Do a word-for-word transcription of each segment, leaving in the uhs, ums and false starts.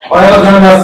おはようございます。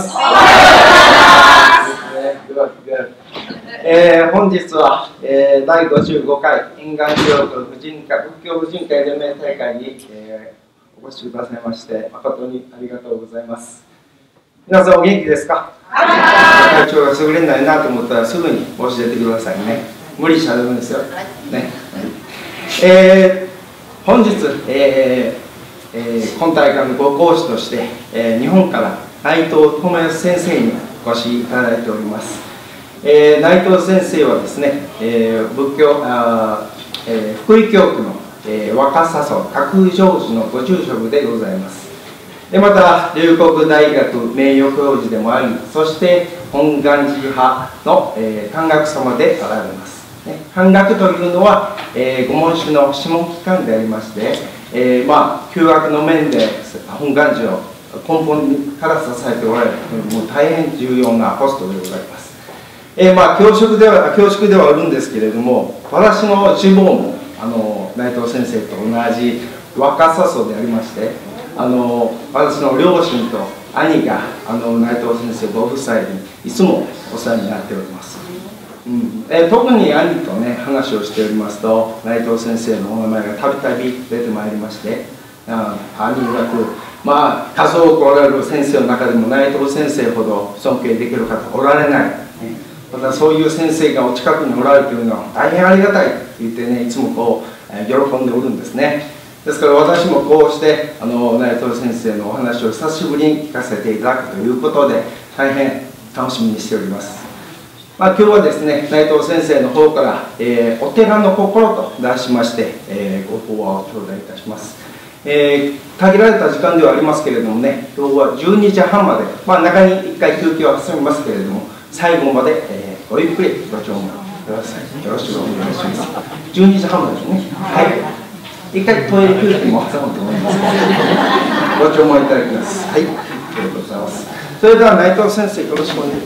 えー、本日は、えー、だいごじゅうごかい沿岸教区婦人会仏教婦人会連盟大会に、えー、お越しくださいまして誠にありがとうございます。皆さんお元気ですか？体調が優れないなと思ったらすぐに教えてくださいね。無理しちゃダメですよ。ね。えー、本日、えーえー、今大会のご講師として、えー、日本から内藤智康先生にお越しいただいております。えー、内藤先生はですね、えー、仏教あ、えー、福井教区の、えー、若狭村角成寺のご住職でございます。でまた龍谷大学名誉教授でもあり、そして本願寺派の、えー、漢学様であられます。ね、漢学というのは、えー、御門師の諮問機関でありまして、えー、まあ旧学の面で本願寺を根本から支えておられる、もう大変重要なポストでございます。えー、まあ教職では恐縮ではあるんですけれども、私の志望もあの内藤先生と同じ若狭村でありまして、あの私の両親と兄があの内藤先生ご夫妻にいつもお世話になっております。うんえー、特に兄とね話をしておりますと、内藤先生のお名前がたびたび出てまいりまして、あ兄曰く、まあ数多くおられる先生の中でも内藤先生ほど尊敬できる方おられない、ね、またそういう先生がお近くにおられるというのは大変ありがたいと言ってね、いつもこう、えー、喜んでおるんですね。ですから私もこうしてあの内藤先生のお話を久しぶりに聞かせていただくということで大変楽しみにしております。まあ、今日はですね内藤先生の方から、えー、お寺の心と題しまして、えー、ご講話を頂戴いたします。えー、限られた時間ではありますけれどもね、今日はじゅうにじはんまで、まあ、中にいっかい休憩は挟みますけれども、最後まで、えー、ごゆっくりご聴聞ください。よろしくお願いします。じゅうにじはんまでですね。はい。一回トイレ休憩も挟むと思います。ご聴聞いただきます。はい。ありがとうございます。それでは内藤先生、よろしくお願いします。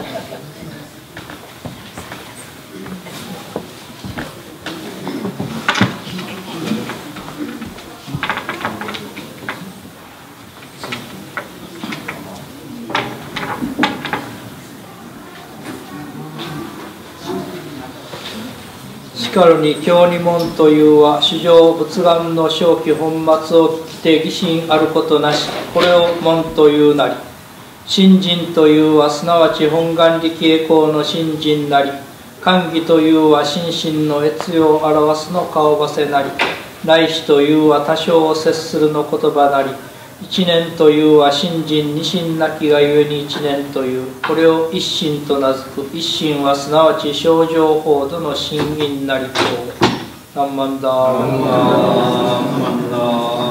しかるに経二門というは主上仏願の正気本末を聞きて疑心あることなし、これを門というなり。信心というはすなわち本願力栄光の信心なり。寛義というは心身の悦用を表すの顔ばせなり。来世というは多少を接するの言葉なり。一年というは信心二心なきがゆえに一年という。これを一心と名付く。一心はすなわち正常法度の真因なりと。何万だ何万だ。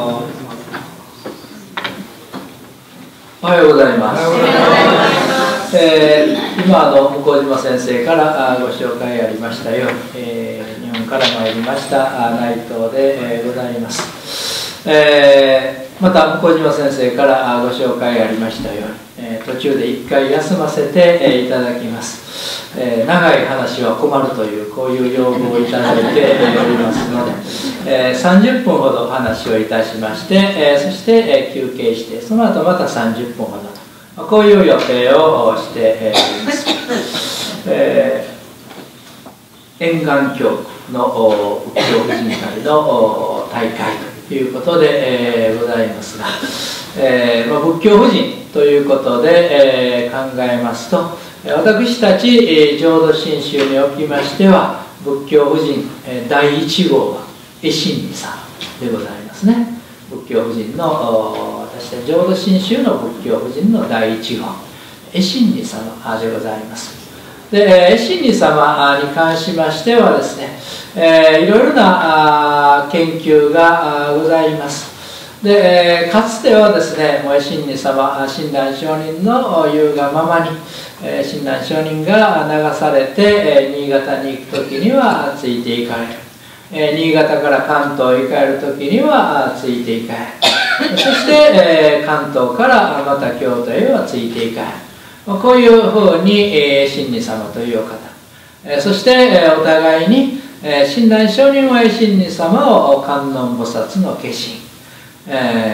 おはようございます。えー、今の向島先生からご紹介ありましたように、えー、日本から参りました内藤でございます。えーまた向島先生からご紹介ありましたように、えー、途中で一回休ませていただきます。えー、長い話は困るというこういう要望をいただいておりますので、えー、さんじゅっぷんほど話をいたしまして、えー、そして、えー、休憩してその後またさんじゅっぷんほどこういう予定をしております。えー、沿岸教区の仏教婦人会の大会ということで、えー、ございますが、えーまあ、仏教婦人ということで、えー、考えますと、私たち、えー、浄土真宗におきましては仏教婦人、えー、だいいち号は絵心理さんでございますね。仏教婦人の私たち浄土真宗の仏教婦人のだいいち号絵心理様でございます。で絵心理様に関しましてはですね、えー、いろいろな研究がございます。でかつてはですね、もう絵心理様親鸞上人の言うがままに、えー、親鸞上人が流されて、えー、新潟に行く時にはついていかれる、えー、新潟から関東へ帰る時にはついていかれる、そして、えー、関東からまた京都へはついていかれる。こういうふうに、えー、親鸞様というお方、えー、そして、えー、お互いに、えー、親鸞上人は親鸞様を観音菩薩の化身、え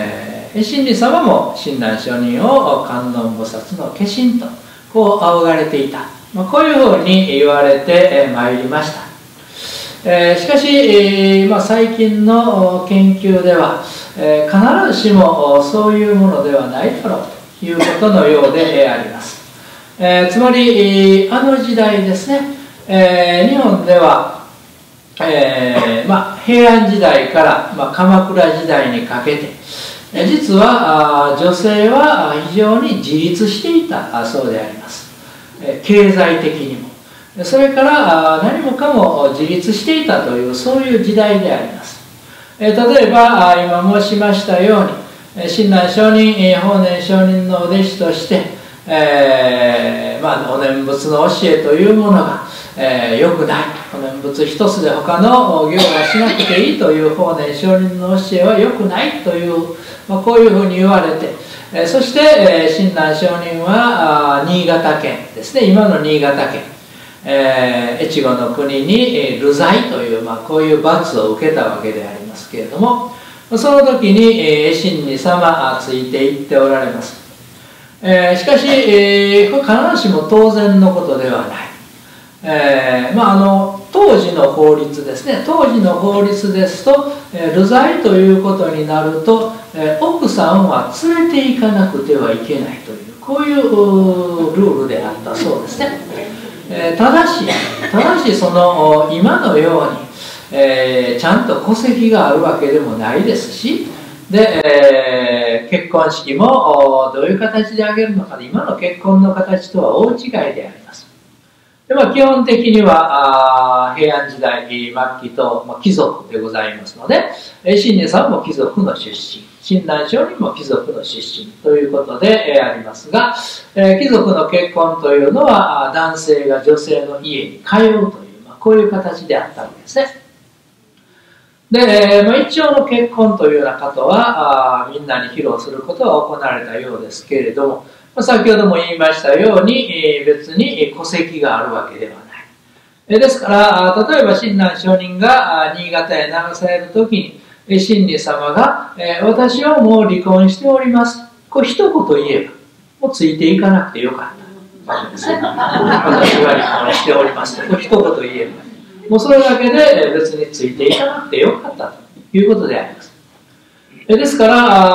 えー、親鸞様も親鸞上人を観音菩薩の化身とこう仰がれていた、まあ、こういうふうに言われてまいりました。えー、しかし、えーまあ、最近の研究では、えー、必ずしもそういうものではないだろうということのようであります。えー、つまりあの時代ですね、えー、日本では、えーまあ、平安時代から、まあ、鎌倉時代にかけて、えー、実は女性は非常に自立していたそうであります。えー、経済的にもそれから何もかも自立していたというそういう時代であります。えー、例えば今申しましたように親鸞上人、法然上人のお弟子としてえーまあ、お念仏の教えというものが、えー、よくない、お念仏一つで他の行はしなくていいという法然上人の教えはよくないという、まあ、こういうふうに言われて、えー、そして、えー、親鸞上人は新潟県ですね、今の新潟県、えー、越後の国に、えー、流罪という、まあ、こういう罰を受けたわけでありますけれども、その時に、えー、親鸞様ついていっておられます。えー、しかし、えー、これ必ずしも当然のことではない。えーまあ、あの当時の法律ですね、当時の法律ですと、えー、流罪ということになると、えー、奥さんは連れて行かなくてはいけないという、こういうルールであったそうですね。えー、ただし、ただしその今のように、えー、ちゃんと戸籍があるわけでもないですし、で、えー、結婚式もどういう形で挙げるのか、今の結婚の形とは大違いであります。で、まあ、基本的には平安時代末期と、まあ、貴族でございますので、親鸞さんも貴族の出身、親鸞上人も貴族の出身ということでありますが、えー、貴族の結婚というのは男性が女性の家に通うという、まあ、こういう形であったわけですね。で、まあ、一応の結婚というようなことはあみんなに披露することは行われたようですけれども、まあ、先ほども言いましたように、えー、別に戸籍があるわけではない。えー、ですから例えば親鸞上人が新潟へ流される時に、えー、親鸞様が、えー、私はもう離婚しております、これ一言言えばもうついていかなくてよかったわけですね。私は離婚しておりますと、これ一言言えばもうそれだけで別についていかなくてよかったということであります。ですから、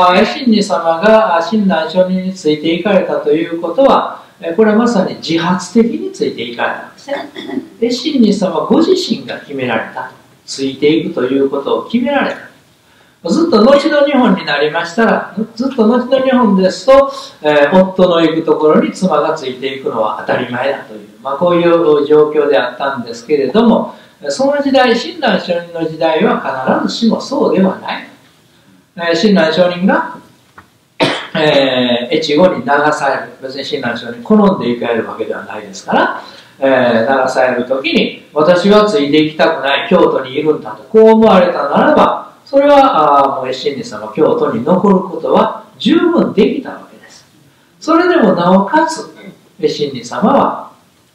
親鸞様が親鸞上人についていかれたということは、これはまさに自発的についていかれたんですね。親鸞様ご自身が決められたと、ついていくということを決められた。ずっと後の日本になりましたら、ずっと後の日本ですと、えー、夫の行くところに妻がついていくのは当たり前だという、まあ、こういう状況であったんですけれども、その時代、親鸞上人の時代は必ずしもそうではない。えー、親鸞上人が、えー、越後に流される。別に親鸞上人好んで行かれるわけではないですから、えー、流される時に、私はついていきたくない、京都にいるんだと、こう思われたならば、それは、あもう親鸞様、京都に残ることは十分できたわけです。それでもなおかつ、親鸞様は、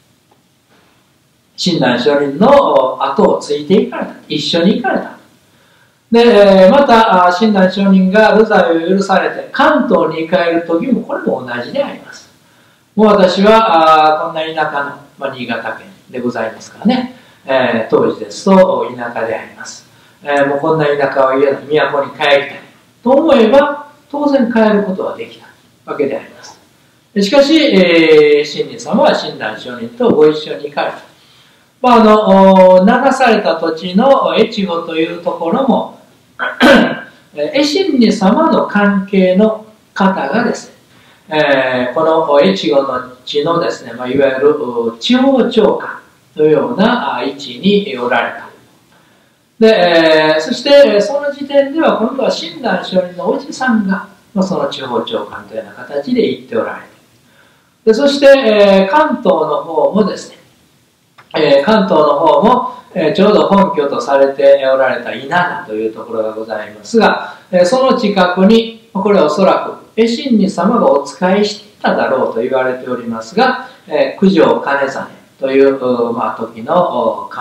親鸞上人の後をついていかれた。一緒に行かれた。で、また、親鸞上人が流罪を許されて、関東に帰る時も、これも同じであります。もう私は、こんな田舎の、まあ、新潟県でございますからね、えー、当時ですと田舎であります。えー、もうこんな田舎は嫌だ、都に帰りたいと思えば、当然帰ることはできたわけであります。しかし、えー、親鸞様は親鸞上人とご一緒に行かれた。まあ、あの流された土地の越後というところもえ親鸞様の関係の方がですね、えー、この越後の地のですね、まあ、いわゆる地方長官のような位置におられた。で、えー、そしてその時点では今度は親鸞上人のおじさんが、まあ、その地方長官というような形で行っておられて、でそして、えー、関東の方もですね、えー、関東の方も、えー、ちょうど本拠とされておられた稲田というところがございますが、えー、その近くに、これはおそらく親鸞様がお仕えしていただろうと言われておりますが、えー、九条兼実という、まあ、時の関白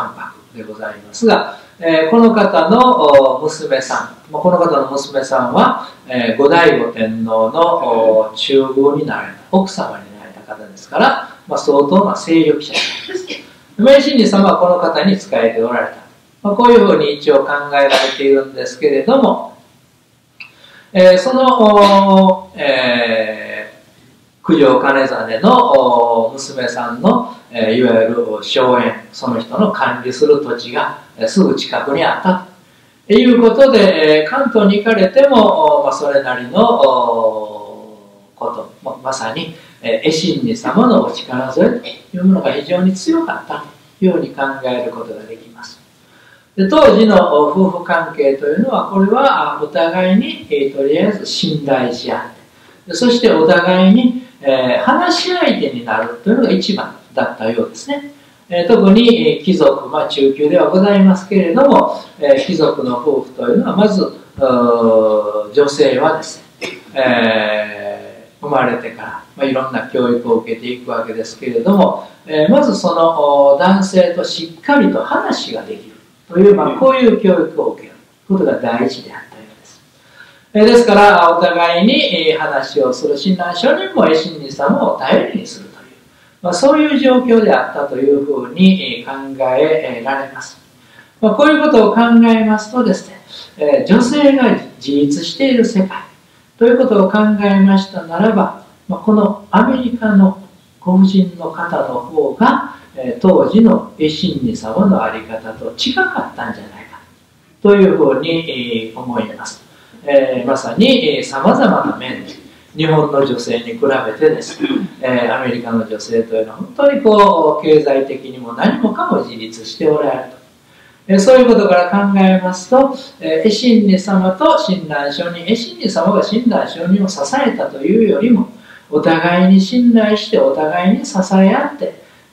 でございますが、えー、この方の娘さん、この方の娘さんは、えー、後醍醐天皇の中宮になられた、奥様になられた方ですから、まあ、相当な勢力者です。明神寺様はこの方に仕えておられた。まあ、こういうふうに一応考えられているんですけれども、えー、その、えー、九条兼実の娘さんの、えー、いわゆる荘園、その人の管理する土地が、えー、すぐ近くにあったということで、えー、関東に行かれても、まあ、それなりのこと、ま, まさに、えー、絵神寺様のお力添えというものが非常に強かったというふうに考えることができます。で当時の夫婦関係というのは、これはお互いに、えー、とりあえず信頼し合って、そしてお互いに、えー、話し相手になるというのが一番だったようですね。えー、特に、えー、貴族、まあ、中級ではございますけれども、えー、貴族の夫婦というのはまず女性はですね、えー、生まれてから、まあ、いろんな教育を受けていくわけですけれども、えー、まずその男性としっかりと話ができるという、まあ、こういう教育を受けることが大事であったようです。えー、ですからお互いに話をする、親鸞聖人も絵神寺様を頼りにするという、まあ、そういう状況であったというふうに考えられます。まあ、こういうことを考えますとですね、えー、女性が自立している世界ということを考えましたならば、まあ、このアメリカのご婦人の方の方が、えー、当時の絵神寺様の在り方と違かったんじゃないかというふうに、えー、思います。えー、まさにさまざまな面で日本の女性に比べてですね、えー、アメリカの女性というのは本当にこう経済的にも何もかも自立しておられると。そういうことから考えますと、絵神寺様と親鸞聖人、絵神寺様が親鸞聖人を支えたというよりも、お互いに信頼してお互いに支え合って、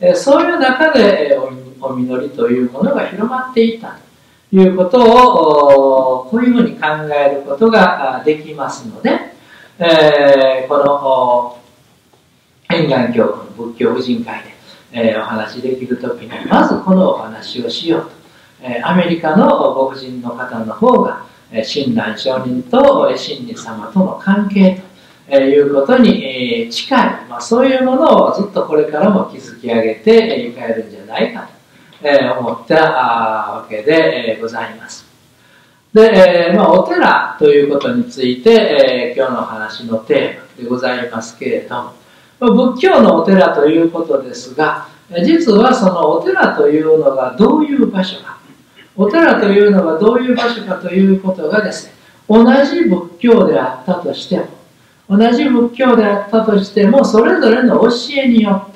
そういう中でお実りというものが広まっていったということを、こういうふうに考えることができますので、この円願教区の仏教婦人会でお話しできるときに、まずこのお話をしようと。アメリカのご婦人の方の方が親鸞聖人と絵神寺様との関係ということに近い、まあ、そういうものをずっとこれからも築き上げていかれるんじゃないかと思ったわけでございます。で、まあ、お寺ということについて今日の話のテーマでございますけれども、仏教のお寺ということですが、実はそのお寺というのがどういう場所か、お寺というのがどういう場所かということがですね、同じ仏教であったとしても、同じ仏教であったとしても、それぞれの教えによって、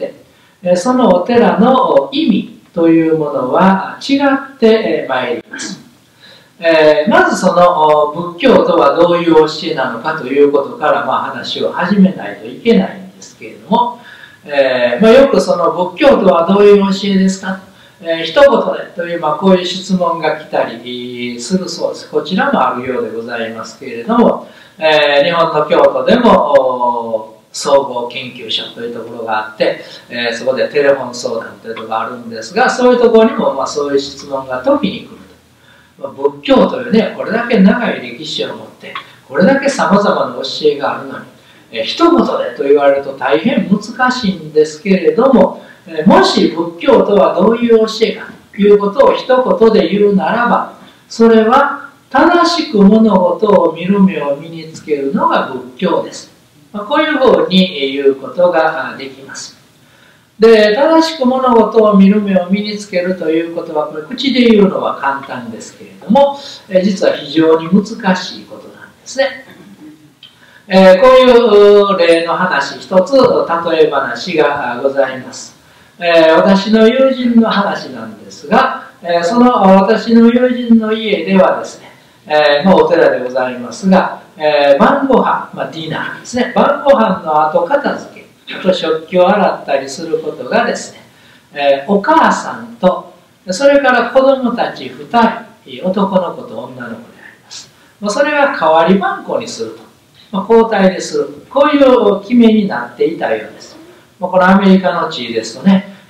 そのお寺の意味というものは違ってまいります。えー、まずその仏教とはどういう教えなのかということからまあ話を始めないといけないんですけれども、えーまあ、よくその仏教とはどういう教えですか、えー、一言でという、まあ、こういう質問が来たりするそうです。こちらもあるようでございますけれども、えー、日本の京都でも総合研究所というところがあって、えー、そこでテレフォン相談というところがあるんですが、そういうところにもまあそういう質問が時に来ると。まあ、仏教というね、これだけ長い歴史を持ってこれだけさまざまな教えがあるのに、えー、一言でと言われると大変難しいんですけれども、えー、もし仏教とはどういう教えかということを一言で言うならば、それは正しく物事を見る目を身につけるのが仏教です。まあ、こういうふうに言うことができます。で、正しく物事を見る目を身につけるということは、これ口で言うのは簡単ですけれども、え実は非常に難しいことなんですね。えー、こういう例の話一つ、例え話がございます。えー、私の友人の話なんですが、えー、その私の友人の家ではですね、えーまあ、お寺でございますが、えー、晩ご飯、まあ、ディナーですね、晩ご飯の後片付け、あと食器を洗ったりすることがですね、えー、お母さんとそれから子供たちふたり、男の子と女の子であります。まあ、それが代わり番号にすると、まあ、交代でする、こういう決めになっていたようです。まあ、このアメリカの地ですとね、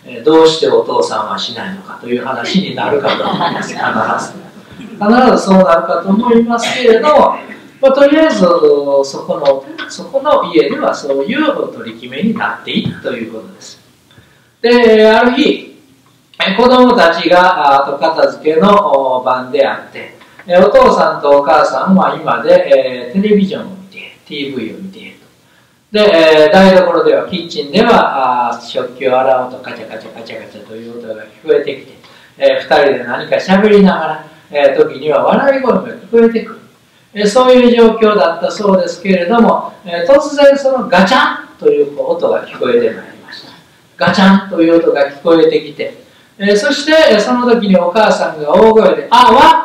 どうしてお父さんはしないのかという話になるかと思います。必ず必ずそうなるかと思いますけれども、まあ、とりあえずそこのそこの家ではそういう取り決めになっていたということです。で、ある日子供たちが後片付けの番であって、お父さんとお母さんは今でテレビジョンを見ている、 ティーブイ を見ていると。で、台所では、キッチンでは食器を洗うとカチャカチャカチャカチャという音が聞こえてきて、えー、ふたりで何かしゃべりながら、えー、時には笑い声も聞こえてくる、えー、そういう状況だったそうですけれども、えー、突然そのガチャンという音が聞こえてまいりました。ガチャンという音が聞こえてきて、えー、そしてその時にお母さんが大声で「あ、終わった!」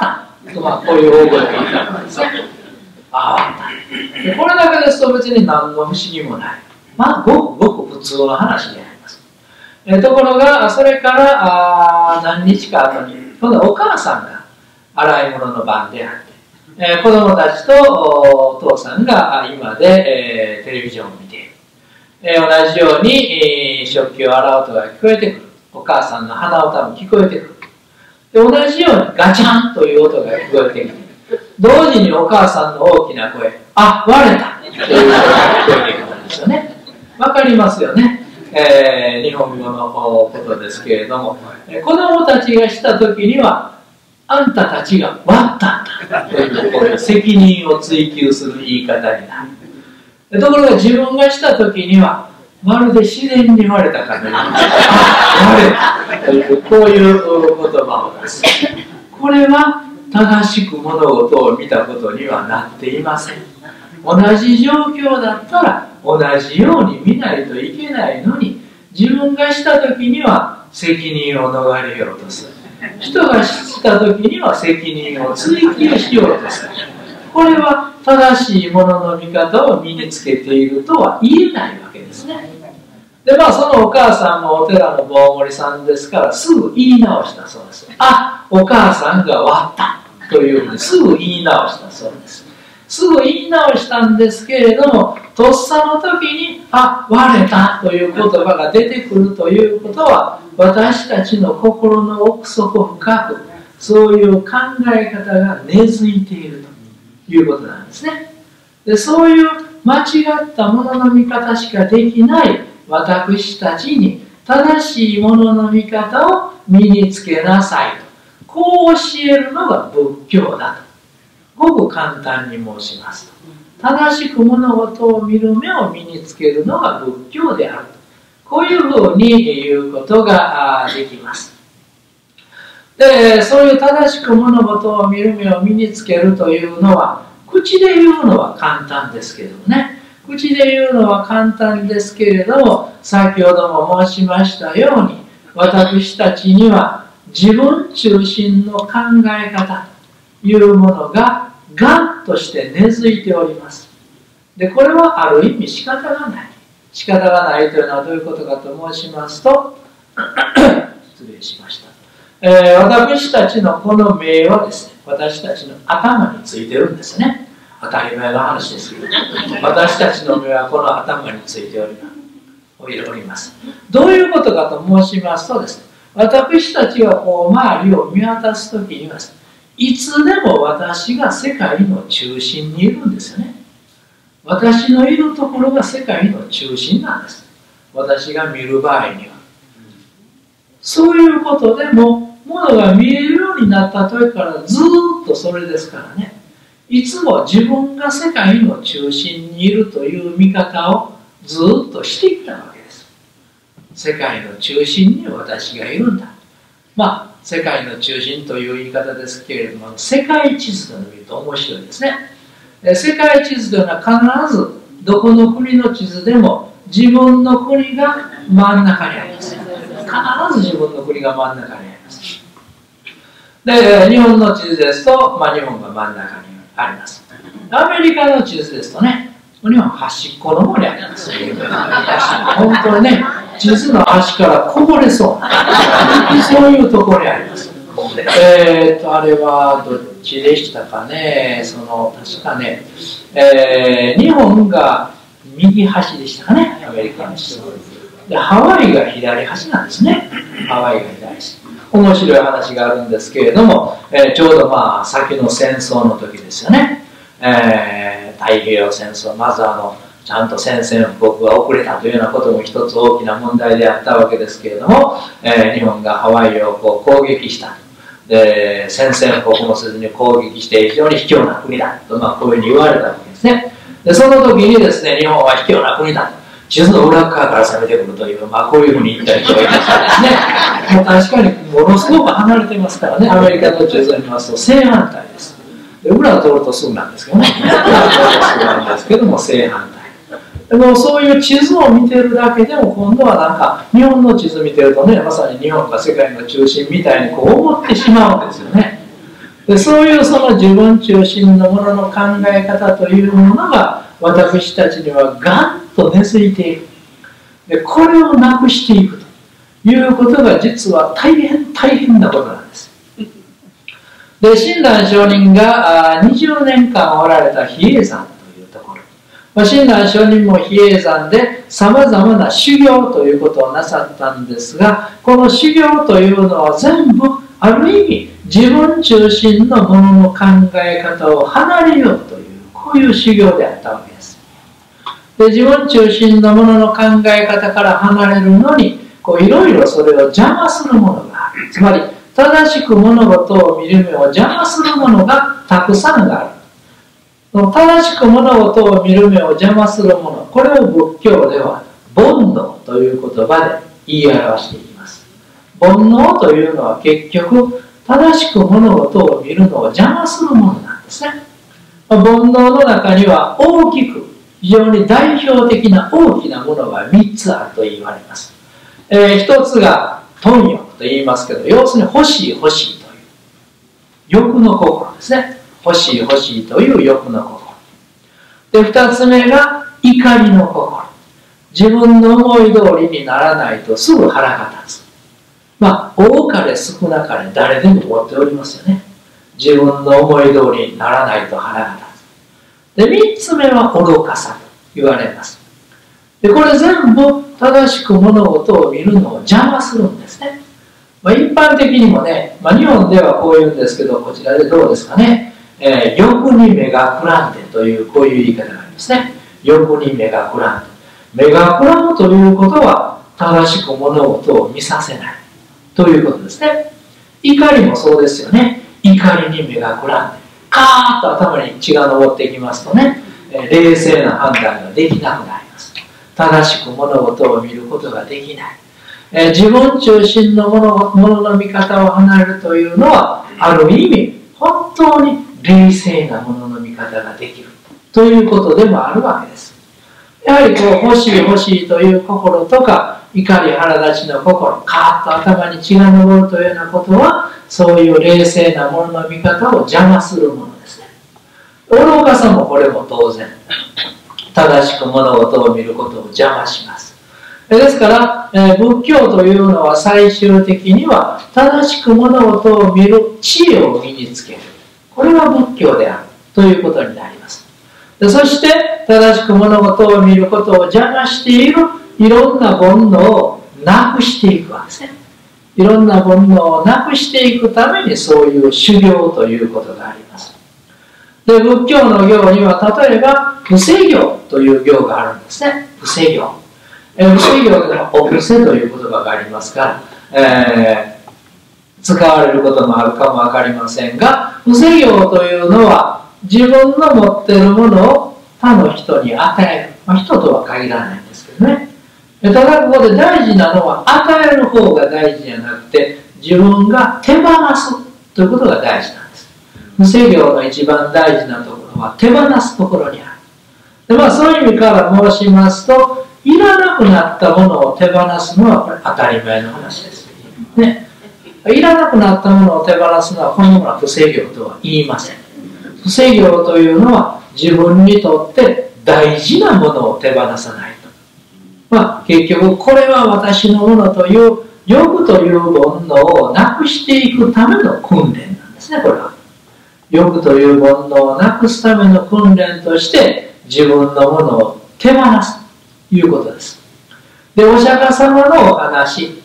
と、まあ、こういう大声が言ったんですね。あ、終わったで。これだけですと別に何の不思議もない、まあごくごく普通の話であります。えところがそれからあ何日か後に今度はお母さんが洗い物の番であって、えー、子供たちとお父さんが今で、えー、テレビジョンを見ている、えー、同じように、えー、食器を洗う音が聞こえてくる、お母さんの鼻歌も聞こえてくる、で同じようにガチャンという音が聞こえてきて、同時にお母さんの大きな声「あ、割れた!」という声が聞こえてくるんですよね。わかりますよね、えー、日本語のことですけれども、子供たちがした時には「あんたたちが割ったんだ」というこう責任を追及する言い方になる。ところが自分がした時にはまるで自然に割れたかのように「あ、割れた!」というこういう言葉を出す。これは正しく物事を見たことにはなっていません。同じ状況だったら同じように見ないといけないのに、自分がした時には責任を逃れようとする、人がした時には責任を追及しようとする。これは正しいものの見方を身につけているとは言えないわけですね。で、まあそのお母さんもお寺の坊守さんですからすぐ言い直したそうです。あ、お母さんが割ったというふうにすぐ言い直したそうです。すぐ言い直したんですけれども、とっさの時に「あ、割れた」という言葉が出てくるということは、私たちの心の奥底深くそういう考え方が根付いているということなんですね。で、そういう間違ったものの見方しかできない私たちに正しいものの見方を身につけなさいと、こう教えるのが仏教だとごく簡単に申しますと、正しく物事を見る目を身につけるのが仏教であると、こういうふうに言うことができます。で、そういう正しく物事を見る目を身につけるというのは、口で言うのは簡単ですけどね、口で言うのは簡単ですけれども、先ほども申しましたように、私たちには自分中心の考え方というものががんとして根付いております。で、これはある意味仕方がない。仕方がないというのはどういうことかと申しますと失礼しました、えー、私たちのこの目はですね、私たちの頭についてるんですね。当たり前の話ですけど、私たちの目はこの頭についております。どういうことかと申しますとですね、私たちがこう周りを見渡すときには、いつでも私が世界の中心にいるんですよね。私のいるところが世界の中心なんです。私が見る場合には。そういうことでも、ものが見えるようになった時からずっとそれですからね。いつも自分が世界の中心にいるという見方をずっとしてきたわけです。世界の中心に私がいるんだ。まあ、世界の中心という言い方ですけれども、世界地図で見ると面白いですね。世界地図というのは必ずどこの国の地図でも自分の国が真ん中にあります。必ず自分の国が真ん中にあります。で、日本の地図ですと、まあ、日本が真ん中にあります。アメリカの地図ですとね、日本端っこの方にあります。本当にね、地図の端からこぼれそうな、そういうところにあります。えーと、あれはどっちでしたかね、その、確かね、えー、日本が右端でしたかね、アメリカの地図。 でハワイが左端なんですね。ハワイが左端。面白い話があるんですけれども、えー、ちょうどまあ先の戦争の時ですよね。えー、太平洋戦争、まずあのちゃんと宣戦布告が遅れたというようなことも一つ大きな問題であったわけですけれども、えー、日本がハワイをこう攻撃した。で宣戦布告もせずに攻撃して非常に卑怯な国だと、まあ、こういうふうに言われたわけですね。でその時にですね、日本は卑怯な国だと、地図の裏側から攻めてくるという、まあ、こういうふうに言ったりとか言いましたですね。もう確かにものすごく離れてますからね。アメリカの地図を見ますと正反対です。で裏を通るとすぐなんですけどね。裏を通るとすぐなんですけども正反対。でもそういう地図を見てるだけでも今度はなんか日本の地図見てるとね、まさに日本が世界の中心みたいにこう思ってしまうんですよね。でそういうその自分中心のものの考え方というものが私たちにはガンと根付いている。でこれをなくしていくということが実は大変大変なことなんです。で親鸞上人がにじゅうねんかんおられた比叡山というところ、まあ、親鸞上人も比叡山でさまざまな修行ということをなさったんですが、この修行というのは全部ある意味自分中心のものの考え方を離れようというこういう修行であったわけです。で自分中心のものの考え方から離れるのにこういろいろそれを邪魔するものがある。つまり正しく物事を見る目を邪魔するものがたくさんがある。正しく物事を見る目を邪魔するもの、これを仏教では煩悩という言葉で言い表しています。煩悩というのは結局正しく物事を見るのを邪魔するものなんですね。煩悩の中には大きく非常に代表的な大きなものがみっつあると言われます。えー、ひとつが貪欲と言いますけど、要するに欲しい欲しいという欲の心ですね。欲しい欲しいという欲の心で、ふたつめが怒りの心。自分の思い通りにならないとすぐ腹が立つ。まあ多かれ少なかれ誰でも持っておりますよね。自分の思い通りにならないと腹が立つ。でみっつめは愚かさと言われます。でこれ全部正しく物事を見るのを邪魔するんですね。まあ、一般的にもね、まあ、日本ではこう言うんですけど、こちらでどうですかね、えー、欲に目がくらんでというこういう言い方がありますね。欲に目がくらんで、目がくらむということは正しく物事を見させないということですね。怒りもそうですよね。怒りに目がくらんでカーッと頭に血が上ってきますとね、えー、冷静な判断ができなくなります。正しく物事を見ることができない。えー、自分中心のもの、ものの見方を離れるというのはある意味本当に冷静なものの見方ができるということでもあるわけです。やはりこう欲しい欲しいという心とか怒り腹立ちの心、カーッと頭に血が上るというようなことはそういう冷静なものの見方を邪魔するものですね。愚かさもこれも当然正しく物事を見ることを邪魔します。ですから、えー、仏教というのは最終的には正しく物事を見る知恵を身につける。これが仏教であるということになります。でそして正しく物事を見ることを邪魔しているいろんな煩悩をなくしていくわけですね。いろんな煩悩をなくしていくためにそういう修行ということがあります。で仏教の行には例えば伏せ行という行があるんですね。伏せ行。えー、伏せ行ではお伏せという言葉がありますから、えー、使われることもあるかも分かりませんが、伏せ行というのは自分の持っているものを他の人に与える。まあ、人とは限らないんですけどね。ただここで大事なのは与える方が大事じゃなくて自分が手放すということが大事なんです。伏せ行の一番大事なところは手放すところにある。で、まあ、そういう意味から申しますと、いらなくなったものを手放すのはこれ当たり前の話です、ね、いらなくなったものを手放すのはこのものは不正業とは言いません。不正業というのは自分にとって大事なものを手放さないと、まあ、結局これは私のものという欲という煩悩をなくしていくための訓練なんですね。これは欲という煩悩をなくすための訓練として自分のものを手放すということです。 で、お釈迦様のお話、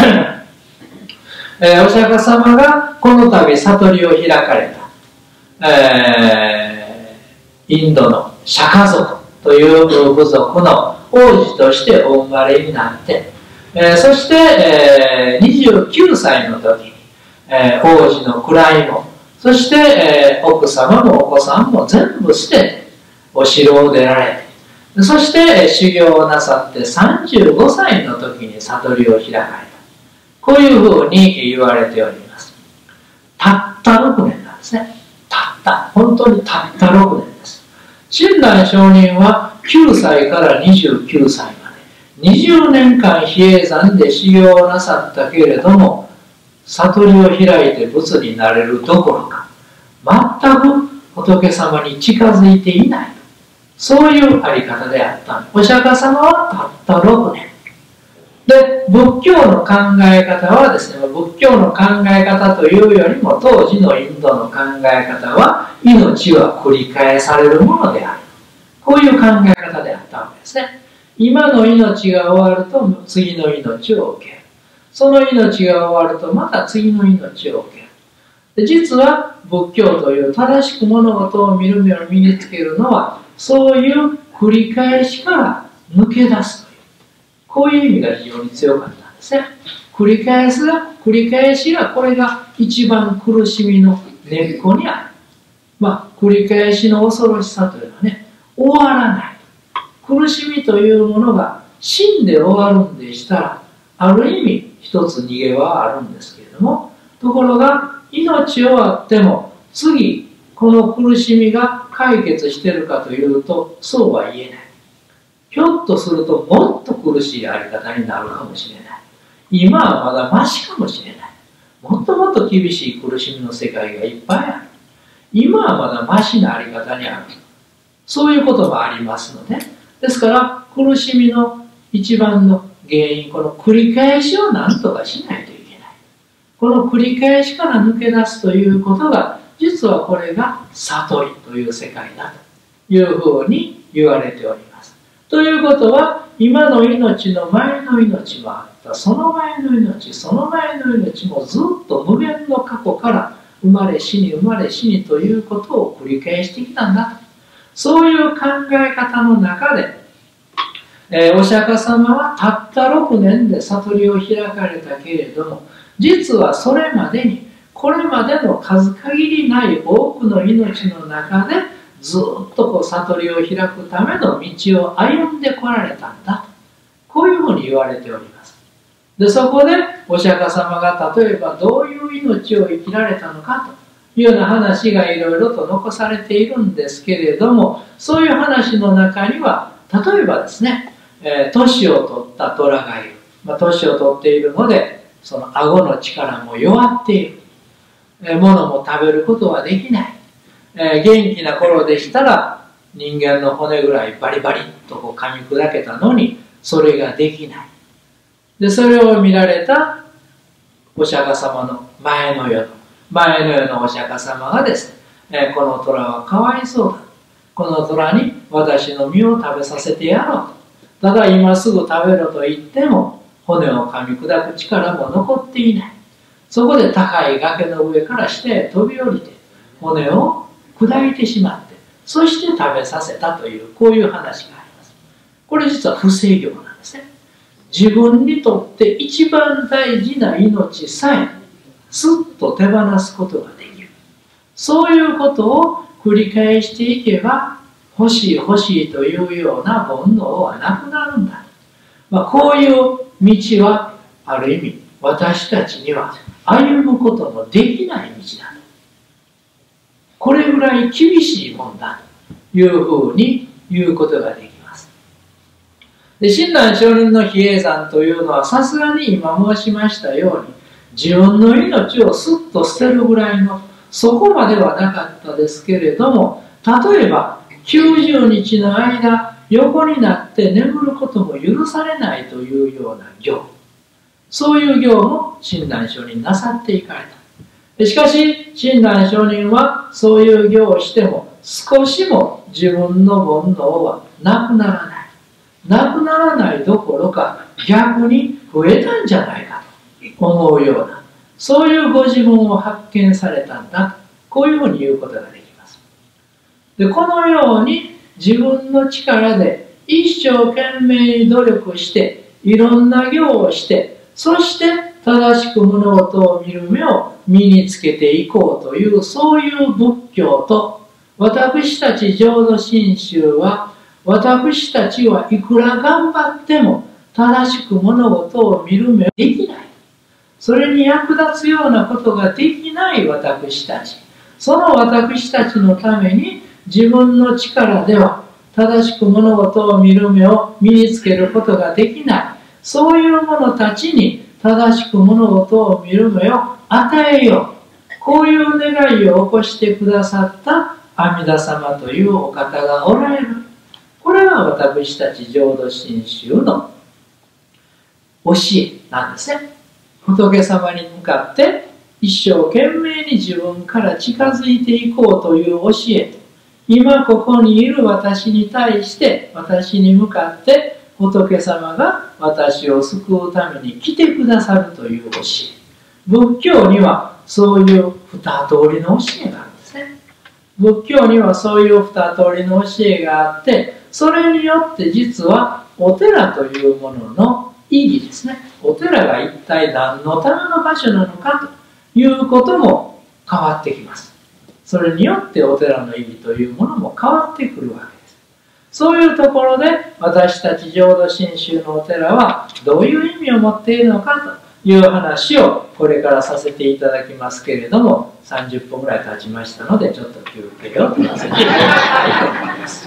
えー、お釈迦様がこの度悟りを開かれた、えー、インドの釈迦族という部族の王子としてお生まれになって、えー、そして、えー、にじゅうきゅうさいの時に、えー、王子の位も、そして、えー、奥様もお子さんも全部捨ててお城を出られて、そして、えー、修行をなさってさんじゅうごさいの時に悟りを開かれた。こういうふうに言われております。たったろくねんなんですね。たった、本当にたったろくねんです。親鸞上人はきゅうさいからにじゅうきゅうさいまでにじゅうねんかん比叡山で修行をなさったけれども、悟りを開いて仏になれるどころか、全く仏様に近づいていない、そういうあり方であった。お釈迦様はたったろくねんで、仏教の考え方はですね、仏教の考え方というよりも当時のインドの考え方は、命は繰り返されるものである、こういう考え方であったわけですね。今の命が終わると次の命を受ける、その命が終わるとまた次の命を受ける。で、実は仏教という正しく物事を見る目を身につけるのは、そういう繰り返しから抜け出すという、こういう意味が非常に強かったんですね。繰り返すが、繰り返しが、これが一番苦しみの根っこにある。まあ、繰り返しの恐ろしさというのはね、終わらない。苦しみというものが死んで終わるんでしたら、ある意味一つ逃げはあるんですけれども、ところが命終わっても次この苦しみが解決しているかというと、そうは言えない。ひょっとするともっと苦しいあり方になるかもしれない。今はまだマシかもしれない。もっともっと厳しい苦しみの世界がいっぱいある。今はまだマシなあり方にある。そういうこともありますので、ですから苦しみの一番の原因、この繰り返しを何とかしないといけない。この繰り返しから抜け出すということが、実はこれが悟りという世界だというふうに言われております。ということは、今の命の前の命もあった、その前の命、その前の命もずっと無限の過去から生まれ死に生まれ死にということを繰り返してきたんだと。そういう考え方の中で、えー、お釈迦様はたったろくねんで悟りを開かれたけれども、実はそれまでにこれまでの数限りない多くの命の中でずっとこう悟りを開くための道を歩んでこられたんだと、こういうふうに言われております。で、そこでお釈迦様が例えばどういう命を生きられたのかというような話がいろいろと残されているんですけれども、そういう話の中には例えばですね、えー、年を取った虎がいる、まあ、年を取っているのでその顎の力も弱っている、えー、物も食べることはできない、えー、元気な頃でしたら人間の骨ぐらいバリバリっとこう噛み砕けたのにそれができない。で、それを見られたお釈迦様の前の世の前の世のお釈迦様がですね、えー、この虎はかわいそうだ、この虎に私の身を食べさせてやろうと。ただ今すぐ食べろと言っても骨を噛み砕く力も残っていない。そこで高い崖の上から下へ飛び降りて骨を砕いてしまって、そして食べさせたという、こういう話があります。これ実は不正行なんですね。自分にとって一番大事な命さえすっと手放すことができる。そういうことを繰り返していけば、欲しい欲しいというような煩悩はなくなるんだ。まあ、こういう道はある意味私たちには歩むことのできない道だと。これぐらい厳しいもんだというふうに言うことができます。で、親鸞上人の比叡山というのはさすがに今申しましたように自分の命をスッと捨てるぐらいのそこまではなかったですけれども、例えばきゅうじゅうにちの間横になって眠ることも許されないというような行、そういう行も親鸞上人なさっていかれた。しかし親鸞上人はそういう行をしても少しも自分の煩悩はなくならない。 なくならないどころか逆に増えたんじゃないかと思うような、そういうご自分を発見されたんだ、こういうふうに言うことができます。で、このように自分の力で一生懸命に努力していろんな行をして、そして正しく物事を見る目を身につけていこうという、そういう仏教と、私たち浄土真宗は、私たちはいくら頑張っても正しく物事を見る目ができない、それに役立つようなことができない私たち、その私たちのために自分の力では正しく物事を見る目を身につけることができない、そういう者たちに正しく物事を見る目を与えよう、こういう願いを起こしてくださった阿弥陀様というお方がおられる。これが私たち浄土真宗の教えなんですね。仏様に向かって一生懸命に自分から近づいていこうという教えと、今ここにいる私に対して私に向かって仏様が私を救うために来てくださるという教え、仏教にはそういう二通りの教えがあるんですね。仏教にはそういう二通りの教えがあって、それによって実はお寺というものの意義ですね、お寺が一体何のための場所なのかということも変わってきます。それによってお寺の意義というものも変わってくるわけです。そういうところで私たち浄土真宗のお寺はどういう意味を持っているのかという話をこれからさせていただきますけれども、さんじゅっぷんぐらい経ちましたのでちょっと休憩を取らせていただきたいと思います。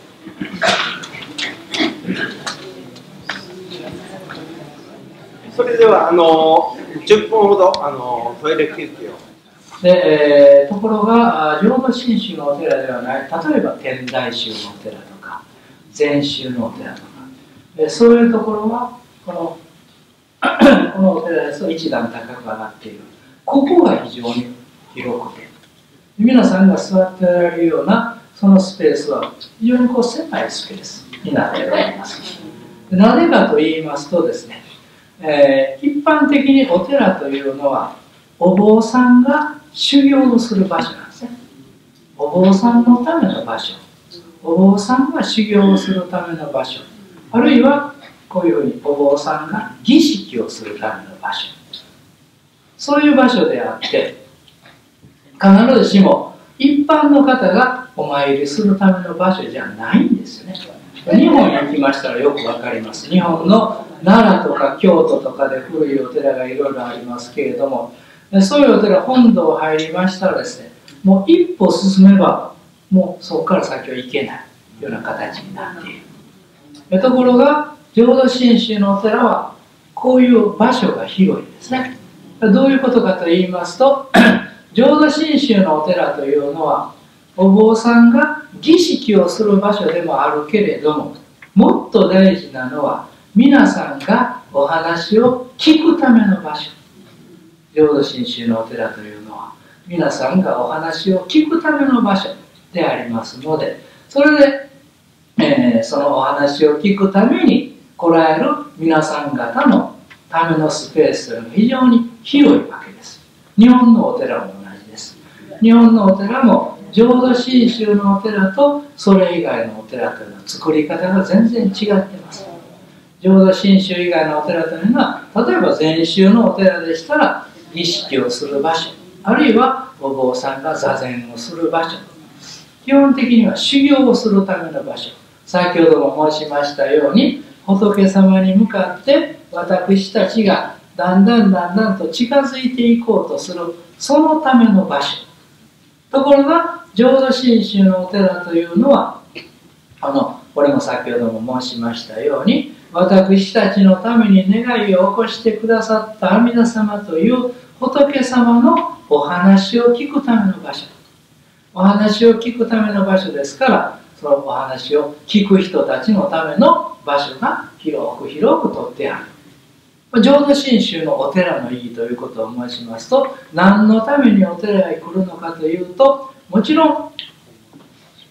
それではあのじゅっぷんほどあのトイレ休憩を。 で、えー、ところが浄土真宗のお寺ではない、例えば天台宗のお寺とか禅宗のお寺とか、えー、そういうところはこのこのお寺ですと一段高く上がっている。ここが非常に広くて、皆さんが座っておられるようなそのスペースは非常にこう狭いスペースになっております。なぜかと言いますとですね、えー、一般的にお寺というのはお坊さんが修行をする場所なんですね。お坊さんのための場所、お坊さんが修行をするための場所、あるいはこういうふうにお坊さんが儀式をするための場所、そういう場所であって、必ずしも一般の方がお参りするための場所じゃないんですよね。日本に行きましたらよくわかります。日本の奈良とか京都とかで古いお寺がいろいろありますけれども、そういうお寺本堂入りましたらですね、もう一歩進めばもうそこから先は行けないような形になっている。ところが浄土真宗のお寺はこういう場所が広いんですね。どういうことかと言いますと、浄土真宗のお寺というのはお坊さんが儀式をする場所でもあるけれども、もっと大事なのは皆さんがお話を聞くための場所。浄土真宗のお寺というのは皆さんがお話を聞くための場所でありますので、それで、えー、そのお話を聞くために来られる皆さん方のためのスペースというのが非常に広いわけです。日本のお寺も同じです。日本のお寺も浄土真宗のお寺とそれ以外のお寺というのは作り方が全然違っています。浄土真宗以外のお寺というのは、例えば禅宗のお寺でしたら儀式をする場所、あるいはお坊さんが座禅をする場所、基本的には修行をするための場所、先ほども申しましたように仏様に向かって私たちがだんだんだんだんと近づいていこうとする、そのための場所。ところが浄土真宗のお寺というのは、あのこれも先ほども申しましたように、私たちのために願いを起こしてくださった阿弥陀様という仏様のお話を聞くための場所、お話を聞くための場所ですから、そのお話を聞く人たちのための場所が広く広くとってある。浄土真宗のお寺の意義ということを申しますと、何のためにお寺へ来るのかというと、もちろん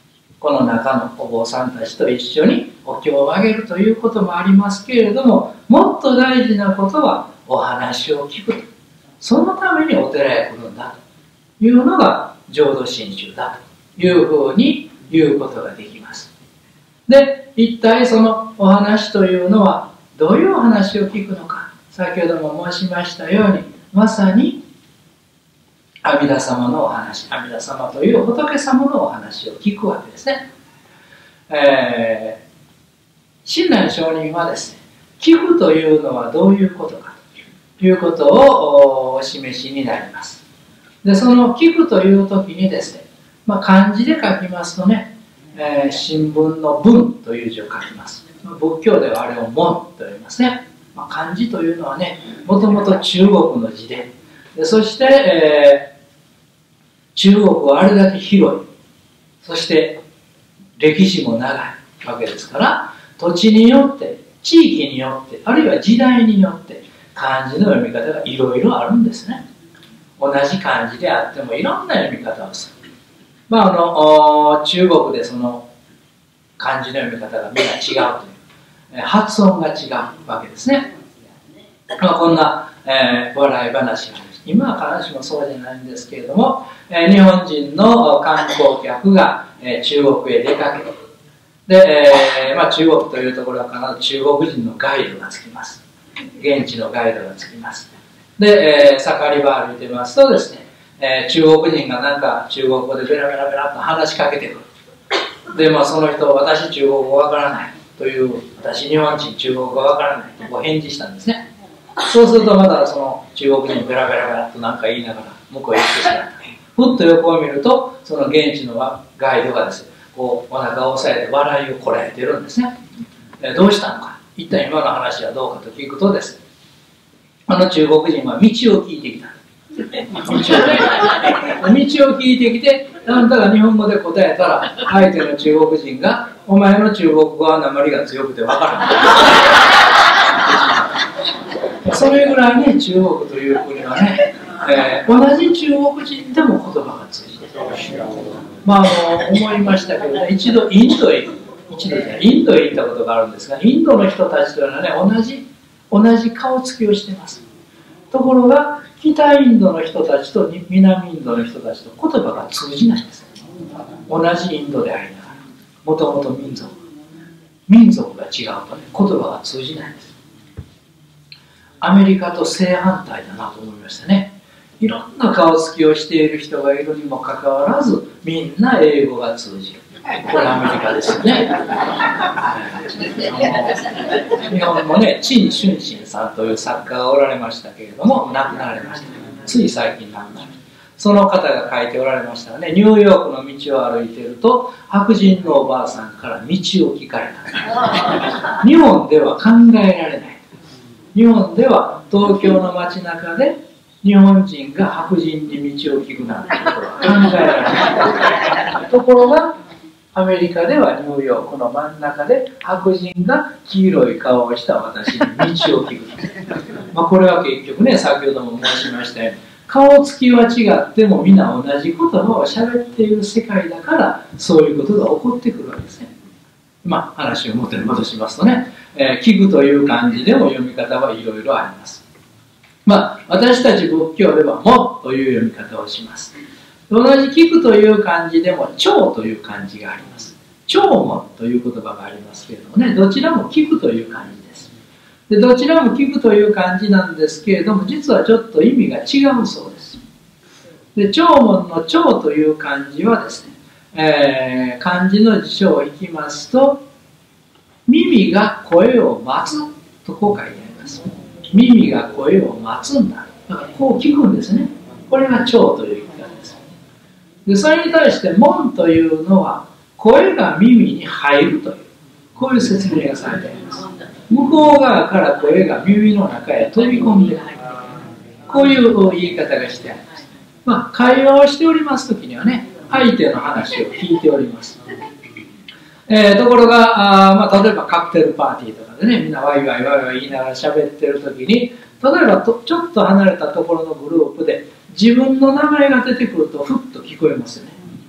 この中のお坊さんたちと一緒にお経をあげるということもありますけれども、もっと大事なことはお話を聞くと。そのためにお寺へ来るんだというのが浄土真宗だというふうに言うことができます。で、一体そのお話というのはどういうお話を聞くのか。先ほども申しましたように、まさに阿弥陀様のお話、阿弥陀様という仏様のお話を聞くわけですね。えー、親鸞上人はですね、聞くというのはどういうことかということをお示しになります。で、その聞くという時にですね、まあ、漢字で書きますとね、えー、新聞の文という字を書きます。仏教ではあれを門と言いますね。まあ、漢字というのはね、もともと中国の字で、でそして、えー中国はあれだけ広い、そして歴史も長いわけですから、土地によって地域によってあるいは時代によって漢字の読み方がいろいろあるんですね。同じ漢字であってもいろんな読み方をする。まああの中国でその漢字の読み方がみんな違うという、発音が違うわけですね。まあ、こんな、えー、笑い話がある。今は必ずしもそうじゃないんですけれども、えー、日本人の観光客が、えー、中国へ出かけて、で、えーまあ、中国というところは必ず中国人のガイドがつきます。現地のガイドがつきます。で、えー、盛り場歩いてますとですね、えー、中国人がなんか中国語でベラベラベラと話しかけてくる。で、まあ、その人、私中国語わからないという、私日本人中国語わからないとこう返事したんですね。そうするとまだその中国人ベラベラベラと何か言いながら向こうへ行ってしまった。ふっと横を見るとその現地のガイドがですね、こうお腹を押さえて笑いをこらえてるんですね。どうしたのか、一体今の話はどうかと聞くとですね、あの中国人は道を聞いてきた。道を聞いて道を聞いてきて、あんたが日本語で答えたら相手の中国人がお前の中国語は訛りが強くてわからないそれぐらいね、中国という国はね、えー、同じ中国人でも言葉が通じてる。まあ、あの思いましたけどね、一度インドへ一度ね、インドへ行ったことがあるんですが、インドの人たちというのはね、同じ同じ顔つきをしてます。ところが北インドの人たちと南インドの人たちと言葉が通じないんです。同じインドでありながら、もともと民族民族が違うとね、言葉が通じないんです。アメリカと正反対だなと思いましたね。いろんな顔つきをしている人がいるにもかかわらず、みんな英語が通じる。これアメリカですよね。日本もね、陳春心さんという作家がおられましたけれども、亡くなられました。つい最近亡くなられた。その方が書いておられましたね。ニューヨークの道を歩いていると、白人のおばあさんから道を聞かれた。日本では考えられない。日本では東京の街中で日本人が白人に道を聞くなんてことは考えられない。ところがアメリカではニューヨークの真ん中で白人が黄色い顔をした私に道を聞く。まあこれは結局ね、先ほども申しましたように、顔つきは違っても皆同じ言葉を喋っている世界だから、そういうことが起こってくるわけですね。まあ話を元に戻しますとね、えー、聞くという漢字でも読み方はいろいろあります。まあ私たち仏教ではもという読み方をします。同じ聞くという漢字でも聴という漢字があります。聴聞という言葉がありますけれどもね、どちらも聞くという漢字です。でどちらも聞くという漢字なんですけれども、実はちょっと意味が違うそうです。で聴聞の聴という漢字はですね、えー、漢字の辞書を引きますと、耳が声を待つとこう書いてあります。耳が声を待つんだ。だからこう聞くんですね。これが聴という言い方です。でそれに対して聞というのは声が耳に入るという、こういう説明がされています。向こう側から声が耳の中へ飛び込んでくる、こういう言い方がしてあります。まあ会話をしておりますときにはね、相手の話を聞いております。えー、ところがあ、まあ、例えばカクテルパーティーとかでね、みんなワイワイワイワイ言いながら喋ってる時に、例えばとちょっと離れたところのグループで自分の名前が出てくるとふっと聞こえますよね。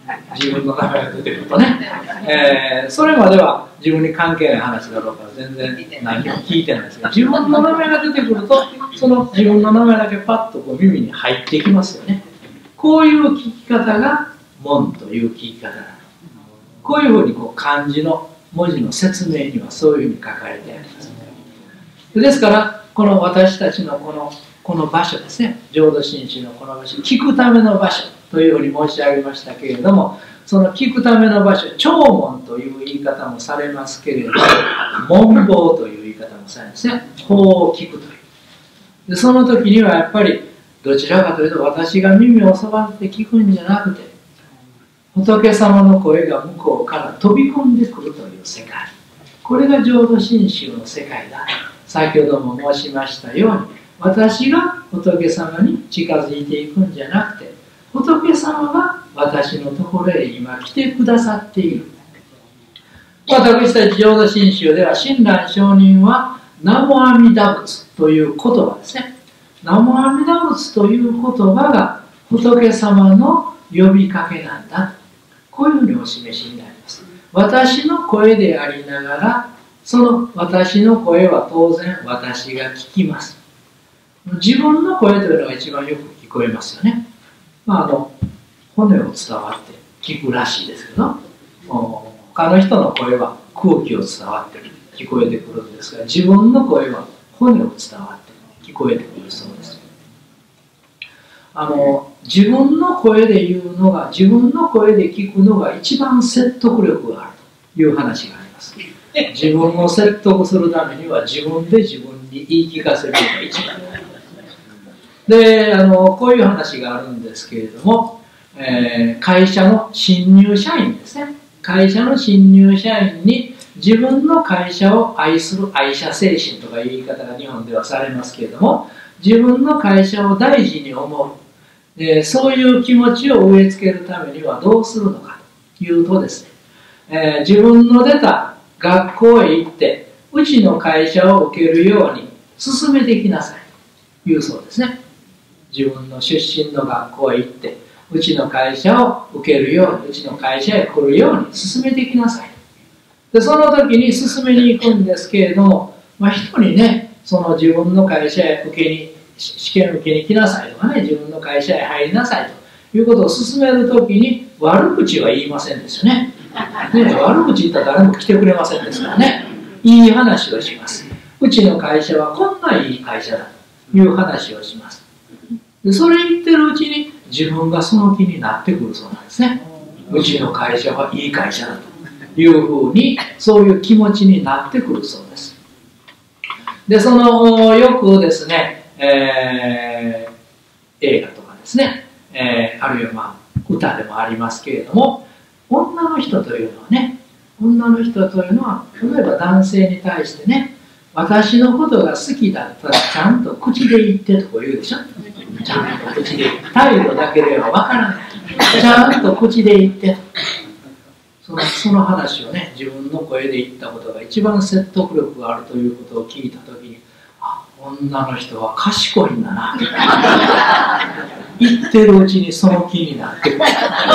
自分の名前が出てくるとね、えー、それまでは自分に関係ない話だろうから全然何も聞いてないですけど、自分の名前が出てくるとその自分の名前だけパッとこう耳に入ってきますよね。こういう聞き方が門という聞き方だ。こういうふうにこう漢字の文字の説明にはそういうふうに書かれてあります。ですからこの私たちのこのこの場所ですね、浄土真宗のこの場所、聞くための場所というふうに申し上げましたけれども、その聞くための場所、聴聞という言い方もされますけれども、聞法という言い方もされますね。法を聞くという。でその時にはやっぱりどちらかというと私が耳をそばって聞くんじゃなくて、仏様の声が向こうから飛び込んでくるという世界、これが浄土真宗の世界だ。先ほども申しましたように、私が仏様に近づいていくんじゃなくて、仏様が私のところへ今来てくださっている。私たち浄土真宗では親鸞上人は南無阿弥陀仏という言葉ですね。南無阿弥陀仏という言葉が仏様の呼びかけなんだ。こういうふうにお示しになります。私の声でありながら、その私の声は当然私が聞きます。自分の声というのが一番よく聞こえますよね。まあ、あの骨を伝わって聞くらしいですけど、他の人の声は空気を伝わって聞こえてくるんですが、自分の声は骨を伝わって聞こえてくるそうです。あの自分の声で言うのが、自分の声で聞くのが一番説得力があるという話があります。自分を説得するためには自分で自分に言い聞かせるのが一番で、あのこういう話があるんですけれども、えー、会社の新入社員ですね。会社の新入社員に自分の会社を愛する愛社精神とかいう言い方が日本ではされますけれども、自分の会社を大事に思う、えー、そういう気持ちを植え付けるためにはどうするのかというとですね、えー、自分の出た学校へ行ってうちの会社を受けるように進めていきなさいというそうですね。自分の出身の学校へ行ってうちの会社を受けるように、うちの会社へ来るように進めていきなさい。でその時に進めに行くんですけれども、まあ、人にね、その自分の会社へ受けに試験受けに来なさいとかね、自分の会社へ入りなさいということを進める時に悪口は言いませんですよね。ね、悪口言ったら誰も来てくれませんですからね。いい話をします。うちの会社はこんないい会社だという話をします。でそれ言ってるうちに自分がその気になってくるそうなんですね。うちの会社はいい会社だというふうに、そういう気持ちになってくるそうです。でそのよくですね、えー、映画とかですね、えー、あるいはまあ歌でもありますけれども、女の人というのはね、女の人というのは例えば男性に対してね、私のことが好きだったらちゃんと口で言ってとこう言うでしょ。ちゃんと口で言って、態度だけではわからない。ちゃんと口で言ってその、その話をね、自分の声で言ったことが一番説得力があるということを聞いたときに、あ、女の人は賢いんだな言ってるうちにその気になってくる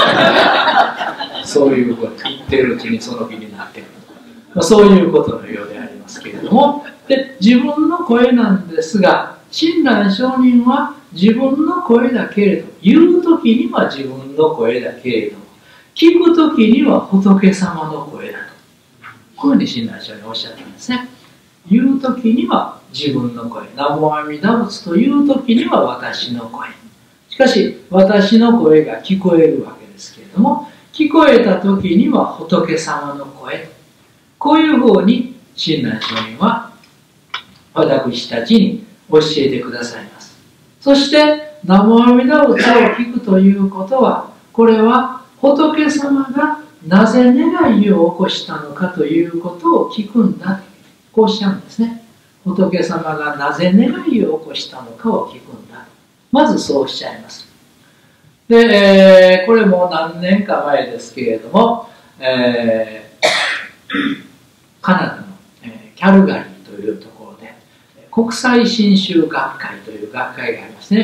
そういうこと、言ってるうちにその気になってくる、そういうことのようでありますけれども、で自分の声なんですが、親鸞上人は自分の声だけれど、言う時には自分の声だけれども、聞く時には仏様の声だと、こういうふうに親鸞上人おっしゃったんですね。言う時には自分の声、南無阿弥陀仏という時には私の声、しかし私の声が聞こえるわけですけれども、聞こえた時には仏様の声、こういうふうに親鸞上人は私たちに教えてくださいます。そして南無阿弥陀仏を聞くということは、これは仏様がなぜ願いを起こしたのかということを聞くんだ、こうおっしゃるんですね。仏様がなぜ願いを起こしたのかを聞くんだ、まずそうおっしゃいます。で、えー、これも何年か前ですけれども、えー、カナダの、えー、キャルガリーというところで国際信州学会という学会がありますね。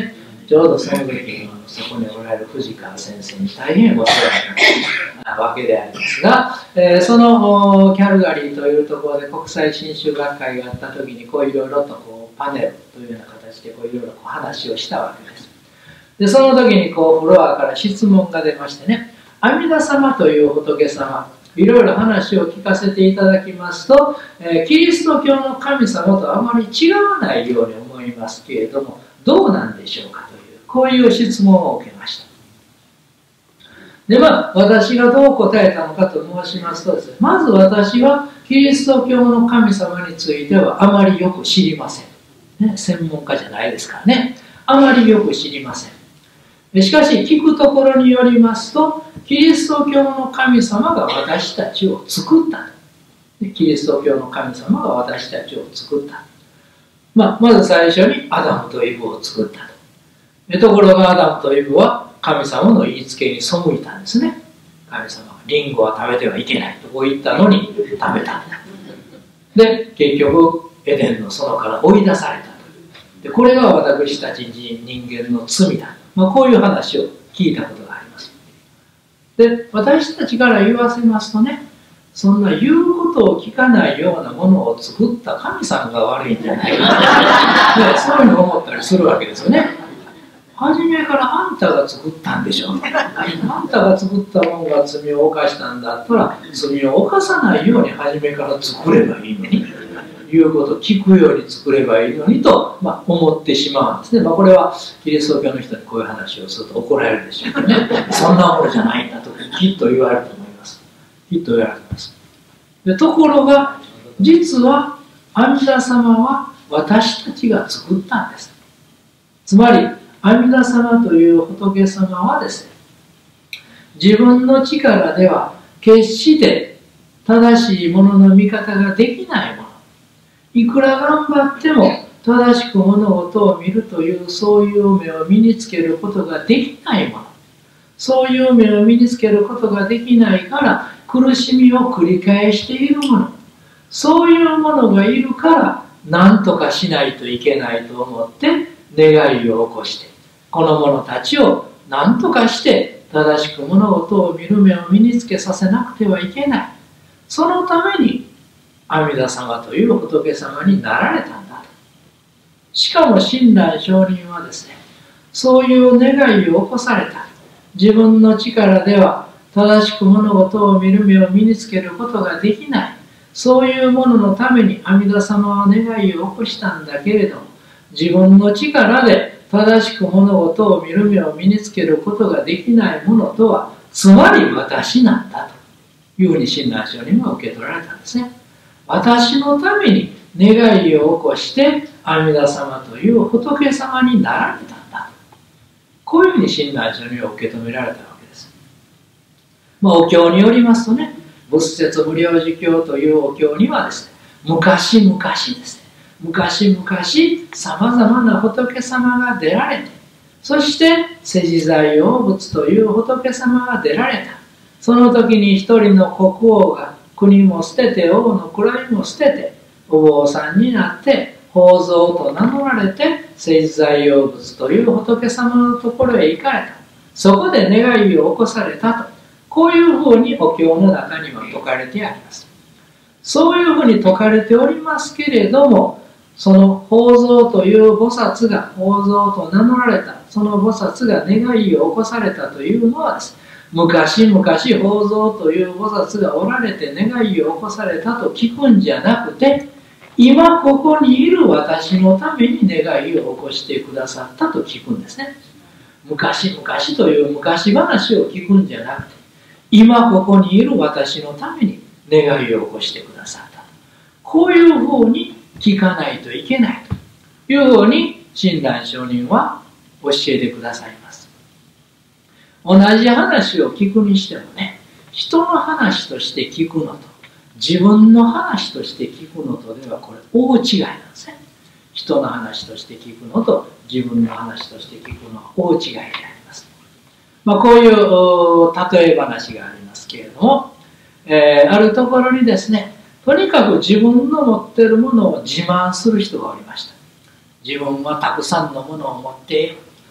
ちょうどその時にそこにおられる藤川先生に大変お世話になったわけでありますが、えー、そのキャルガリーというところで国際信州学会があった時にこういろいろとこうパネルというような形でこういろいろ話をしたわけです。でその時にこうフロアから質問が出ましてね、阿弥陀様という仏様、いろいろ話を聞かせていただきますと、えー、キリスト教の神様とあまり違わないように思いますけれども、どうなんでしょうかという、こういう質問を受けました。でまあ私がどう答えたのかと申しますとですね、まず私はキリスト教の神様についてはあまりよく知りません、ね、専門家じゃないですからね、あまりよく知りません。しかし聞くところによりますと、キリスト教の神様が私たちを作ったと。キリスト教の神様が私たちを作った。まあ、まず最初にアダムとイブを作ったと。ところがアダムとイブは神様の言いつけに背いたんですね。神様がリンゴは食べてはいけないとこう言ったのに食べた。で結局エデンの園から追い出されたと。でこれが私たち人間の罪だ。まあ、こういう話を聞いたことがあります。で私たちから言わせますとね、そんな言うことを聞かないようなものを作った神さんが悪いんじゃないかでそういうのを思ったりするわけですよね。初めからあんたが作ったんでしょ。あんたが作ったものが罪を犯したんだったら罪を犯さないように初めから作ればいいのに、言うことを聞くように作ればいいのにと、まあ、思ってしまうんですね。まあ、これはキリスト教の人にこういう話をすると怒られるでしょうね。そんなものじゃないんだときっと言われると思います。きっと言われてます。でところが実は阿弥陀様は私たちが作ったんです。つまり阿弥陀様という仏様はですね、自分の力では決して正しいものの見方ができないもの、いくら頑張っても正しく物事を見るというそういう目を身につけることができないもの、そういう目を身につけることができないから苦しみを繰り返しているもの、そういうものがいるから何とかしないといけないと思って願いを起こして、この者たちを何とかして正しく物事を見る目を身につけさせなくてはいけない。そのために阿弥陀様という仏様になられたんだと。しかも親鸞上人はですね、そういう願いを起こされた。自分の力では正しく物事を見る目を身につけることができない。そういうもののために阿弥陀様は願いを起こしたんだけれども、自分の力で正しく物事を見る目を身につけることができないものとは、つまり私なんだというふうに親鸞上人は受け取られたんですね。私のために願いを起こして阿弥陀様という仏様になられたんだ。こういうふうに親鸞上人は受け止められたわけです。まあ、お経によりますとね、仏説無量寿経というお経にはですね、昔々ですね、昔々さまざまな仏様が出られて、そして世持財王仏という仏様が出られた。その時に一人の国王が国も捨てて王の位も捨ててお坊さんになって法蔵と名乗られて世持財王仏という仏様のところへ行かれた。そこで願いを起こされたと、こういうふうにお経の中には説かれてあります。そういうふうに説かれておりますけれども、その法蔵という菩薩が、法蔵と名乗られたその菩薩が願いを起こされたというのはですね、昔々法蔵という菩薩がおられて願いを起こされたと聞くんじゃなくて、今ここにいる私のために願いを起こしてくださったと聞くんですね。昔々という昔話を聞くんじゃなくて、今ここにいる私のために願いを起こしてくださった。こういうふうに聞かないといけないというふうに親鸞上人は教えてくださいます。同じ話を聞くにしてもね、人の話として聞くのと自分の話として聞くのとではこれ大違いなんですね。人の話として聞くのと自分の話として聞くのは大違いであります。まあ、こういう例え話がありますけれども、えー、あるところにですね、とにかく自分の持っているものを自慢する人がおりました。自分はたくさんのものを持っている。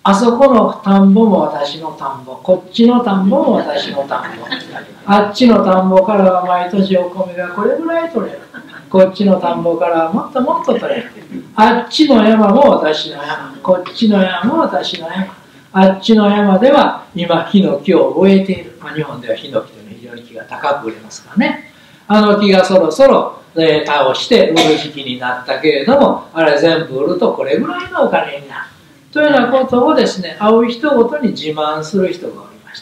あそこの田んぼも私の田んぼ、こっちの田んぼも私の田んぼ、あっちの田んぼからは毎年お米がこれぐらい取れる、こっちの田んぼからはもっともっと取れる、あっちの山も私の山、こっちの山も私の山、あっちの山では今ヒノキを植えている、まあ、日本ではヒノキというのは非常に木が高く売れますからね、あの木がそろそろ、えー、倒して売る時期になったけれども、あれ全部売るとこれぐらいのお金になるというようなことをですね、会う人ごとに自慢する人がおりまして、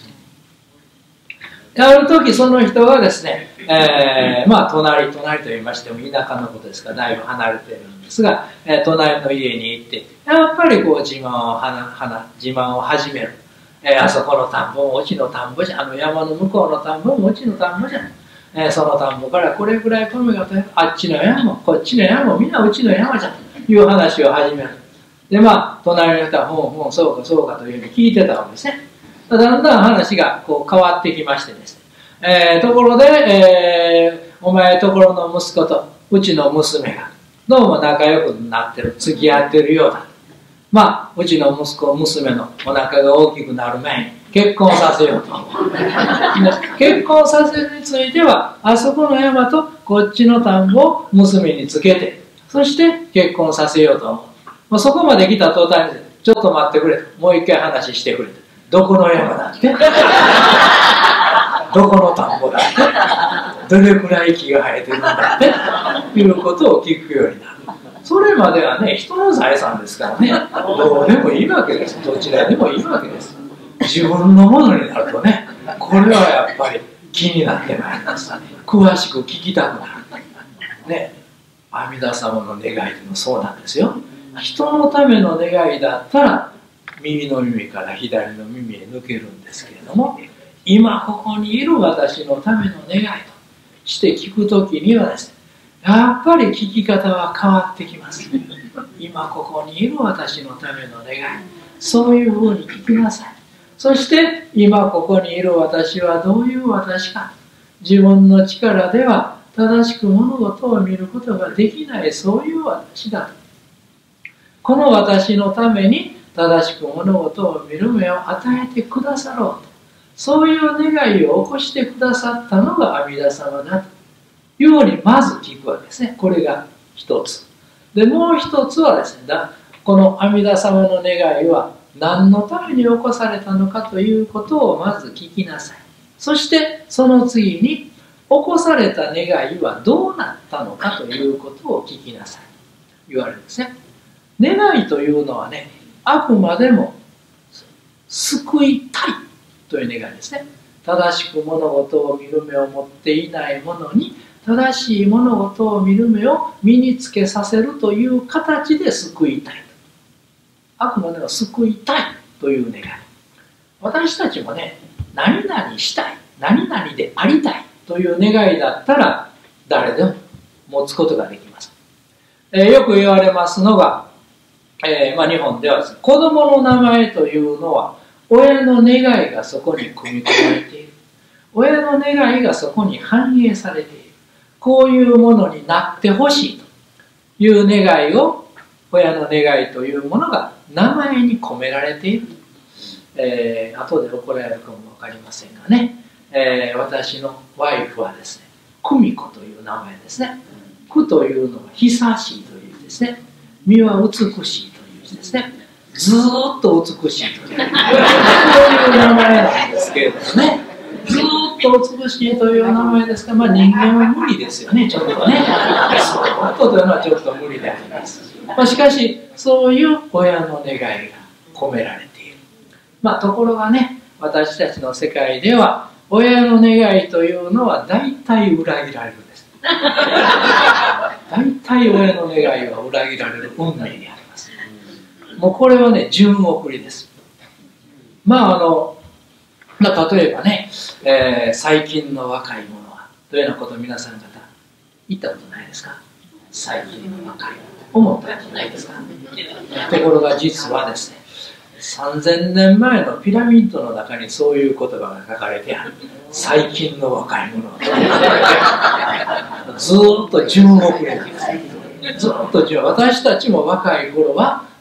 ある時その人がですね、えー、まあ隣隣と言いましても田舎のことですからだいぶ離れているんですが、えー、隣の家に行ってやっぱりこう自慢をはなはな自慢を始める、えー、あそこの田んぼもうちの田んぼじゃ、あの山の向こうの田んぼもうちの田んぼじゃ、えー、その田んぼからこれぐらい米が取れる、あっちの山もこっちの山もみんなうちの山じゃという話を始める。でまあ隣の人は「ほんほんそうかそうか」というふうに聞いてたわけですね。だんだん話がこう変わってきましてですね、えー、ところで、えー、お前ところの息子とうちの娘がどうも仲良くなってる、付き合ってるようだ。まあうちの息子娘のお腹が大きくなる前に結婚させようと思う。結婚させるについてはあそこの山とこっちの田んぼを娘につけて、そして結婚させようと思う。まあ、そこまで来た途端に「ちょっと待ってくれ」と「もう一回話してくれ」と「どこの山だ」って「どこの田んぼだ」って「どれくらい木が生えてるんだ」っていうことを聞くようになる。それまではね人の財産ですからね、どうでもいいわけです。どちらでもいいわけです。自分のものになるとね、これはやっぱり気になってまいります。詳しく聞きたくなるね。阿弥陀様の願いでもそうなんですよ。人のための願いだったら右の耳から左の耳へ抜けるんですけれども、今ここにいる私のための願いとして聞くときにはですね、やっぱり聞き方は変わってきます。今ここにいる私のための願い、そういうふうに聞きなさい。そして今ここにいる私はどういう私か、自分の力では正しく物事を見ることができない、そういう私だ。この私のために正しく物事を見る目を与えてくださろうと、そういう願いを起こしてくださったのが阿弥陀様だというようにまず聞くわけですね。これが一つで、もう一つはですね、この阿弥陀様の願いは何のために起こされたのかということをまず聞きなさい。そしてその次に起こされた願いはどうなったのかということを聞きなさい言われるんですね。願いというのはね、あくまでも救いたいという願いですね。正しく物事を見る目を持っていない者に正しい物事を見る目を身につけさせるという形で救いたい。あくまでも救いたいという願い。私たちもね、何々したい、何々でありたいという願いだったら誰でも持つことができます。えー、よく言われますのが、えーまあ、日本ではですね、子供の名前というのは親の願いがそこに組み込まれている、親の願いがそこに反映されている、こういうものになってほしいという願いを、親の願いというものが名前に込められている。えー、後で怒られるかも分かりませんがね、えー、私のワイフはですね、久美子という名前ですね。久というのは久しいという意味ですね。美は美しいという意味ですね。ずーっと美しいという、こういう名前なんですけれどもね、ずーっと美しいという名前ですが、まあ、人間は無理ですよね、ちょっとね。ずーっとというのはちょっと無理であります。まあ、しかしそういう親の願いが込められている。まあ、ところがね、私たちの世界では親の願いというのは大体裏切られるんです。大体親の願いは裏切られる運命にあります。もうこれはね、順送りです。まああの、まあ、例えばね、えー、最近の若い者はというようなことを皆さん方言ったことないですか？最近の若い者思ったことないですか？ところが実はですね、さんぜんねんまえのピラミッドの中にそういう言葉が書かれてある。最近の若い者ずーっと順送りなんです。ずーっと順。私たちも若い頃は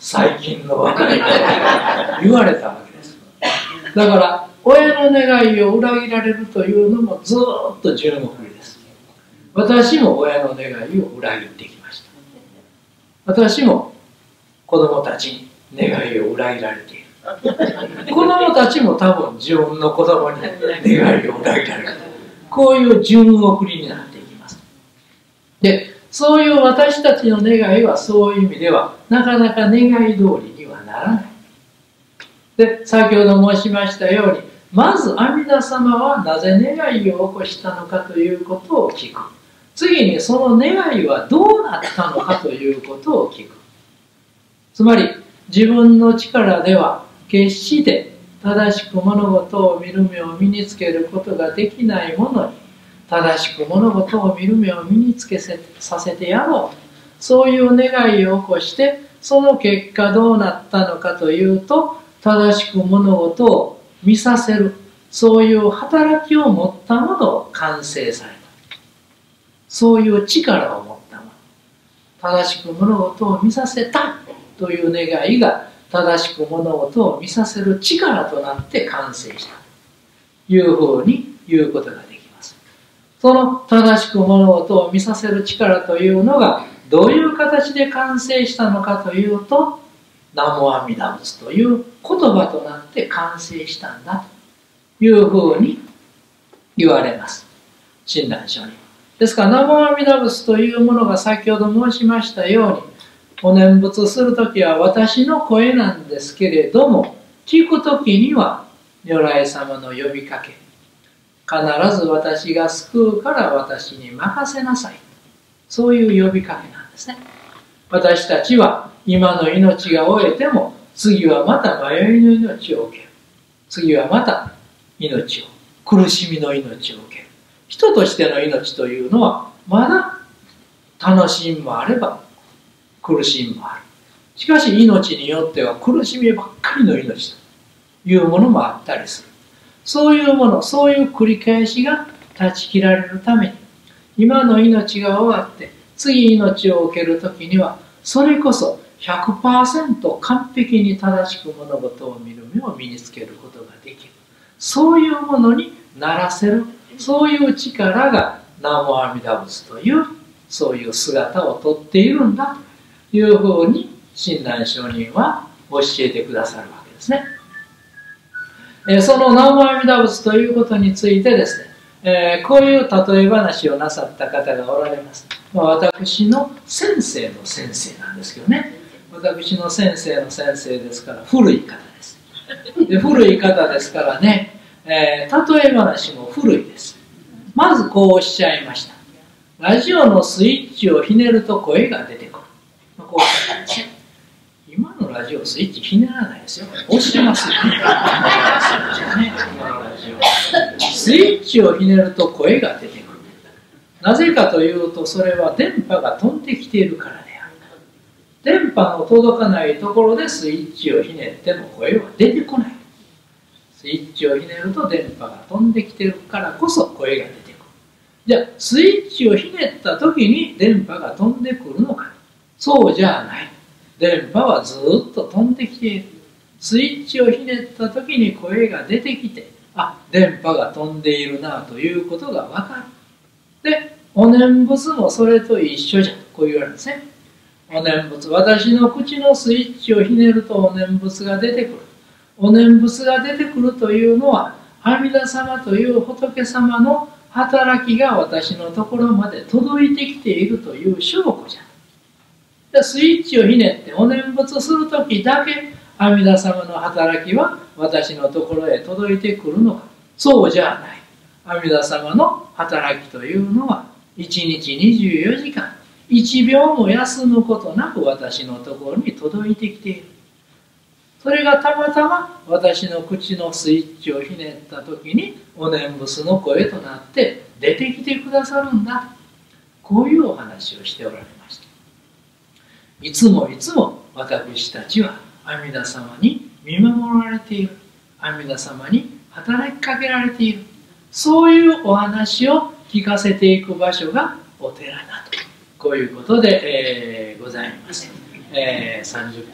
最近の若い言われたわけです。だから親の願いを裏切られるというのもずっと順送りです。私も親の願いを裏切ってきました。私も子供たちに願いを裏切られている。子供たちも多分自分の子供に願いを裏切られる。こういう順送りになっていきます。で、そういう私たちの願いはそういう意味ではなかなか願い通りにはならない。で、先ほど申しましたように、まず阿弥陀様はなぜ願いを起こしたのかということを聞く。次にその願いはどうなったのかということを聞く。つまり自分の力では決して正しく物事を見る目を身につけることができないものに、正しく物事を見る目を身につけさせてやろう。そういう願いを起こして、その結果どうなったのかというと、正しく物事を見させる、そういう働きを持ったものを完成された。そういう力を持ったもの。正しく物事を見させたという願いが、正しく物事を見させる力となって完成したというふうに言うことができます。その正しく物事を見させる力というのがどういう形で完成したのかというと、南無阿弥陀仏という言葉となって完成したんだというふうに言われます。親鸞聖人。ですから南無阿弥陀仏というものが先ほど申しましたように、お念仏するときは私の声なんですけれども、聞くときには如来様の呼びかけ、必ず私が救うから私に任せなさい、そういう呼びかけなんですね。私たちは今の命が終えても、次はまた迷いの命を受ける。次はまた命を、苦しみの命を受ける。人としての命というのはまだ楽しみもあれば苦しみもある。しかし命によっては苦しみばっかりの命というものもあったりする。そういうもの、そういう繰り返しが断ち切られるために、今の命が終わって次命を受けるときには、それこそ ひゃくパーセント 完璧に正しく物事を見る目を身につけることができる。そういうものにならせる、そういう力が南無阿弥陀仏というそういう姿をとっているんだというふうに親鸞聖人は教えてくださるわけですね。えー、その南無阿弥陀仏ということについてですね、えー、こういう例え話をなさった方がおられます。まあ、私の先生の先生なんですけどね、私の先生の先生ですから古い方です。で古い方ですからね、えー、例え話も古いです。まずこうおっしゃいました。ラジオのスイッチをひねると声が出てくる。こうおっしゃいました。今のラジオスイッチひねらないですよ。押しますよね。今のラジオ。スイッチをひねると声が出てくる。なぜかというと、それは電波が飛んできているからである。電波の届かないところでスイッチをひねっても声は出てこない。スイッチをひねると電波が飛んできているからこそ声が出てくる。じゃあスイッチをひねった時に電波が飛んでくるのか。そうじゃない。電波はずっと飛んできている。スイッチをひねった時に声が出てきて、あ、電波が飛んでいるなということが分かる。で、お念仏もそれと一緒じゃん。こう言われるんですね。お念仏、私の口のスイッチをひねるとお念仏が出てくる。お念仏が出てくるというのは、阿弥陀様という仏様の働きが私のところまで届いてきているという証拠じゃ。でスイッチをひねってお念仏するときだけ阿弥陀様の働きは私のところへ届いてくるのか。そうじゃない。阿弥陀様の働きというのはいちにちにじゅうよじかんいちびょうも休むことなく私のところに届いてきている。それがたまたま私の口のスイッチをひねった時にお念仏の声となって出てきてくださるんだ。こういうお話をしておられました。いつもいつも私たちは阿弥陀様に見守られている。阿弥陀様に働きかけられている。そういうお話を聞かせていく場所がお寺だと。こういうことで、えー、ございます。えー、さんじゅっぷんほど経ち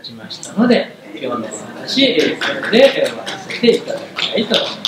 ちましたので、今日のお話、これで終わらせていただきたいと思います。